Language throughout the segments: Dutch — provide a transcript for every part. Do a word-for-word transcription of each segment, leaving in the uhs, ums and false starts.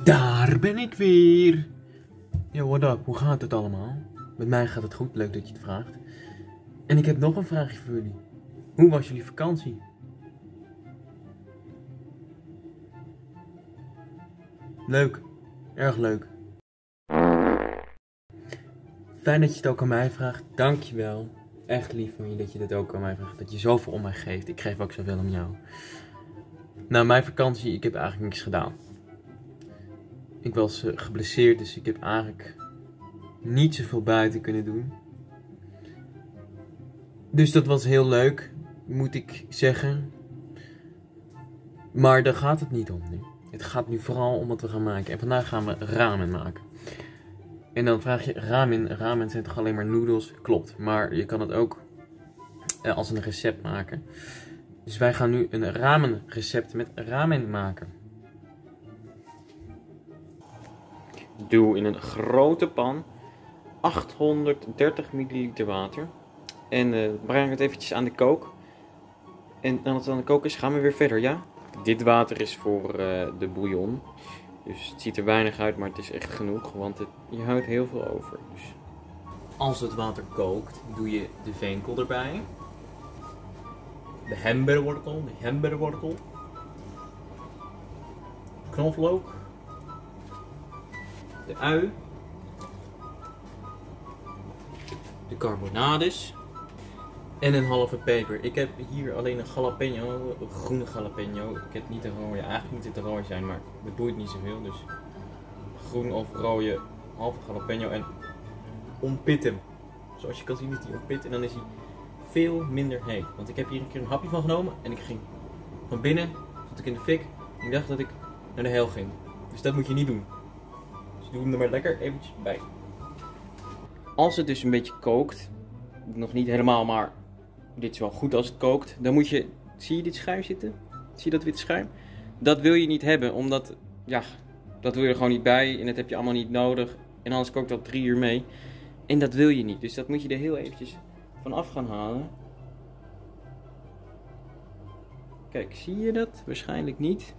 Daar ben ik weer. Yo, what up? Hoe gaat het allemaal? Met mij gaat het goed, leuk dat je het vraagt. En ik heb nog een vraagje voor jullie. Hoe was jullie vakantie? Leuk, erg leuk. Fijn dat je het ook aan mij vraagt, dankjewel. Echt lief van je dat je dit ook aan mij vraagt, dat je zoveel om mij geeft. Ik geef ook zoveel om jou. Nou, mijn vakantie, ik heb eigenlijk niks gedaan. Ik was uh, geblesseerd, dus ik heb eigenlijk niet zoveel buiten kunnen doen. Dus dat was heel leuk, moet ik zeggen. Maar daar gaat het niet om nu. Het gaat nu vooral om wat we gaan maken. En vandaag gaan we ramen maken. En dan vraag je, ramen, ramen zijn toch alleen maar noedels? Klopt, maar je kan het ook uh, als een recept maken. Dus wij gaan nu een ramen recept met ramen maken. Doe in een grote pan achthonderddertig milliliter water. En uh, breng het eventjes aan de kook. En nadat het aan de kook is, gaan we weer verder, ja? Dit water is voor uh, de bouillon. Dus het ziet er weinig uit, maar het is echt genoeg. Want het, je houdt heel veel over. Dus. Als het water kookt, doe je de venkel erbij. De hemberwortel, de hemberwortel. Knoflook. De ui. De carbonades. En een halve peper. Ik heb hier alleen een jalapeno, een groene jalapeno. Ik heb niet een rode. Eigenlijk moet het een rode zijn, maar het boeit niet zoveel. Dus groen of rode, halve jalapeno en ontpit hem. Zoals je kan zien is hij ontpit en dan is hij veel minder heet. Want ik heb hier een keer een hapje van genomen en ik ging van binnen, zat ik in de fik. En ik dacht dat ik naar de hel ging. Dus dat moet je niet doen. Dus doe hem er maar lekker eventjes bij. Als het dus een beetje kookt, nog niet helemaal, maar dit is wel goed als het kookt, dan moet je, zie je dit schuim zitten? Zie je dat witte schuim? Dat wil je niet hebben, omdat, ja, dat wil je er gewoon niet bij en dat heb je allemaal niet nodig. En anders kookt dat drie uur mee. En dat wil je niet, dus dat moet je er heel eventjes van af gaan halen. Kijk, zie je dat? Waarschijnlijk niet.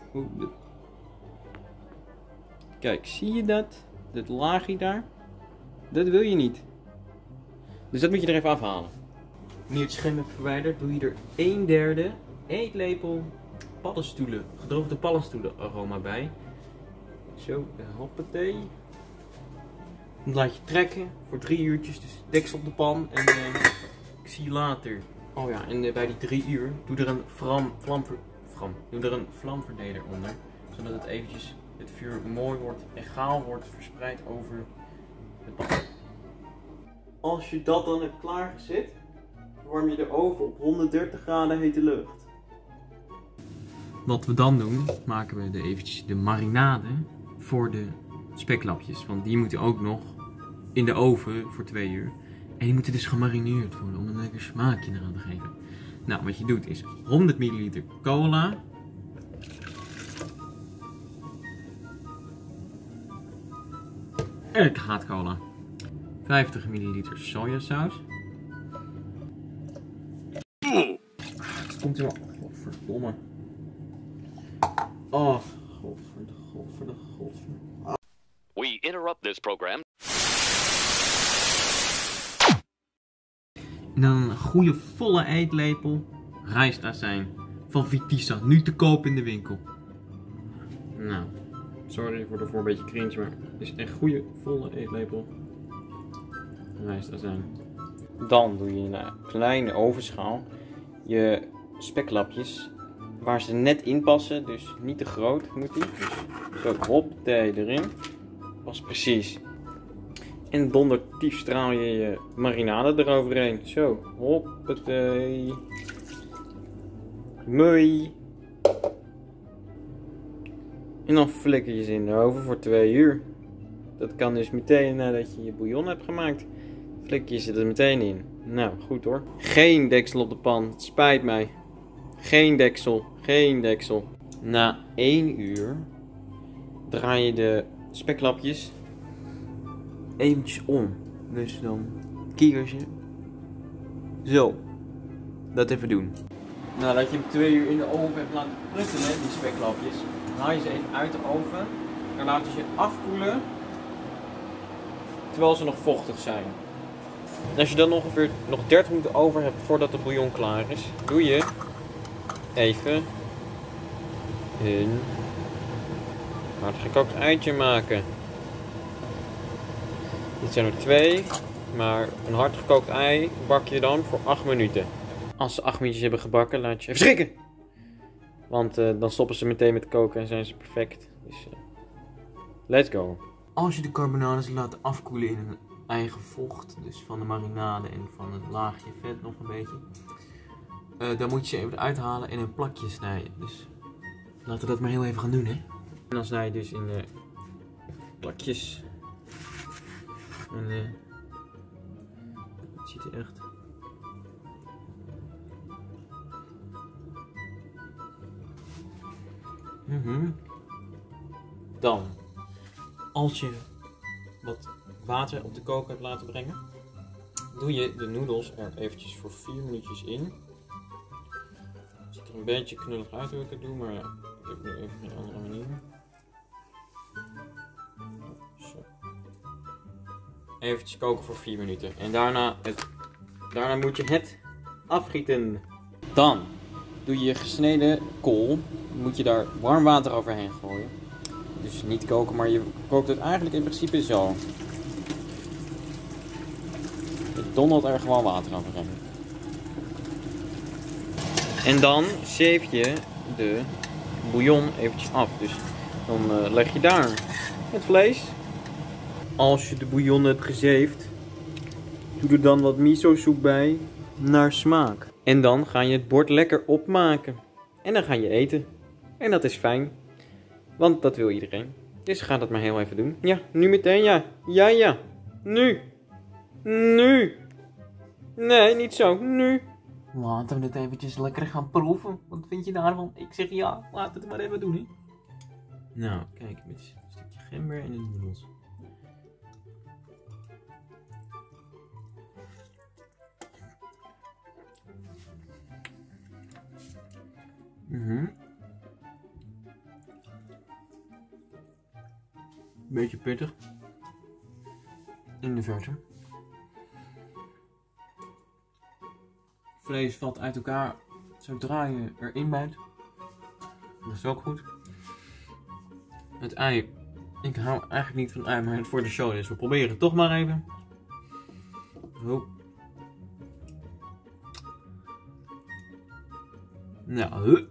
Kijk, zie je dat? Dat laagje daar? Dat wil je niet. Dus dat moet je er even afhalen. Nu je het schuim hebt verwijderd, doe je er een derde eetlepel paddenstoelen, gedroogde paddenstoelen aroma bij. Zo, hoppatee. Dan laat je trekken voor drie uurtjes, dus deksel op de pan en uh, ik zie je later. Oh ja, en uh, bij die drie uur doe er een vlam, vlamver, vlam, doe er een vlamverdeler onder, zodat het eventjes het vuur mooi wordt, egaal wordt verspreid over de pan. Als je dat dan hebt klaargezet, verwarm je de oven op honderddertig graden hete lucht. Wat we dan doen, maken we de eventjes de marinade voor de speklapjes. Want die moeten ook nog in de oven voor twee uur. En die moeten dus gemarineerd worden om een lekker smaakje eraan te geven. Nou, wat je doet is honderd milliliter cola. En ik haat cola. vijftig milliliter sojasaus. Het komt er wel. Godverdomme. Oh, godverde, godverde, godverde. Ah. We interrupt this program. En dan een goede volle eetlepel rijstazijn van Vitissa. Nu te koop in de winkel. Nou, sorry voor de voor een beetje cringe, maar het is echt goede volle eetlepel rijstazijn. Dan doe je in een kleine ovenschaal je speklapjes waar ze net in passen, dus niet te groot moet die. Dus zo, hoppatee erin. Pas precies. En dondertief straal je je marinade eroverheen. Zo, hoppatee. Mooi. En dan flikker je ze in de oven voor twee uur. Dat kan dus meteen nadat je je bouillon hebt gemaakt. Flikker je ze er meteen in. Nou, goed hoor. Geen deksel op de pan, het spijt mij. Geen deksel, geen deksel. Na één uur draai je de speklapjes eventjes om. Dus dan kier je. Zo. Dat even doen. Nadat je hem twee uur in de oven hebt laten pruttelen, die speklapjes, haal je ze even uit de oven. dan laten ze afkoelen terwijl ze nog vochtig zijn. En als je dan ongeveer nog dertig minuten over hebt voordat de bouillon klaar is, doe je even een hardgekookt eitje maken. Dit zijn er twee, maar een hardgekookt ei bak je dan voor acht minuten. Als ze acht minuutjes hebben gebakken, laat je even schrikken! Want uh, dan stoppen ze meteen met koken en zijn ze perfect. Dus uh, let's go. Als je de carbonades laat afkoelen in een eigen vocht, dus van de marinade en van het laagje vet nog een beetje, uh, dan moet je ze even eruit halen en in plakjes snijden. Dus laten we dat maar heel even gaan doen, hè. En dan snij je dus in uh, plakjes. En uh, het ziet er echt... Mm-hmm. Dan, als je wat water op de koker hebt laten brengen, doe je de noedels er eventjes voor vier minuutjes in. Het ziet er een beetje knullig uit hoe ik het doe, maar ja, ik heb nu even een andere manier. Zo. Eventjes koken voor vier minuten en daarna, het, daarna moet je het afgieten. Dan doe je gesneden kool, moet je daar warm water overheen gooien. Dus niet koken, maar je kookt het eigenlijk in principe zo. Je dondert er gewoon water overheen. En dan zeef je de bouillon eventjes af. Dus dan uh, leg je daar het vlees. Als je de bouillon hebt gezeefd, doe er dan wat miso soep bij, naar smaak. En dan ga je het bord lekker opmaken. En dan ga je eten. En dat is fijn. Want dat wil iedereen. Dus ga dat maar heel even doen. Ja, nu meteen ja. Ja, ja. Nu. Nu. Nee, niet zo. Nu. Laten we het eventjes lekker gaan proeven. Wat vind je daarvan? Ik zeg ja, laten we het maar even doen. Hè? Nou, kijk. Met een stukje gember en de noedels. Mhm. Beetje pittig. In de verte. Vlees valt uit elkaar zodra je erin bijt. Dat is ook goed. Het ei. Ik hou eigenlijk niet van ei, maar het voor de show is. We proberen het toch maar even. Oh. Nou, huh.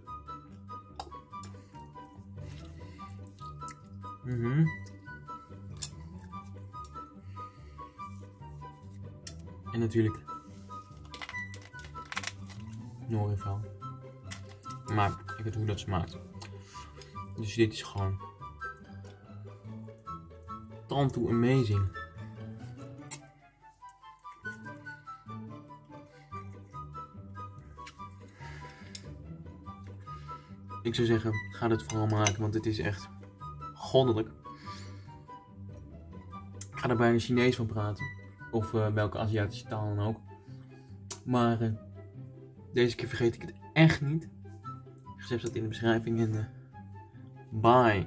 Mhm. En natuurlijk Noordenval. Maar ik weet hoe dat smaakt. Dus dit is gewoon tanto amazing. Ik zou zeggen, ga dit vooral maken, want het is echt goddelijk. Ik ga er bijna Chinees van praten. Of uh, welke Aziatische taal dan ook. Maar uh, deze keer vergeet ik het echt niet. Het recept staat in de beschrijving en uh, bye.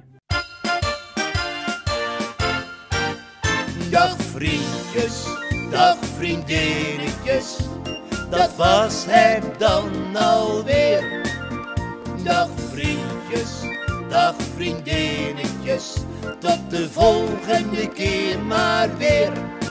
Dag vriendjes, dag vriendinnetjes. Dat was het dan alweer. Dag vriendjes, dag vriendinnetjes. Tot de volgende keer maar weer.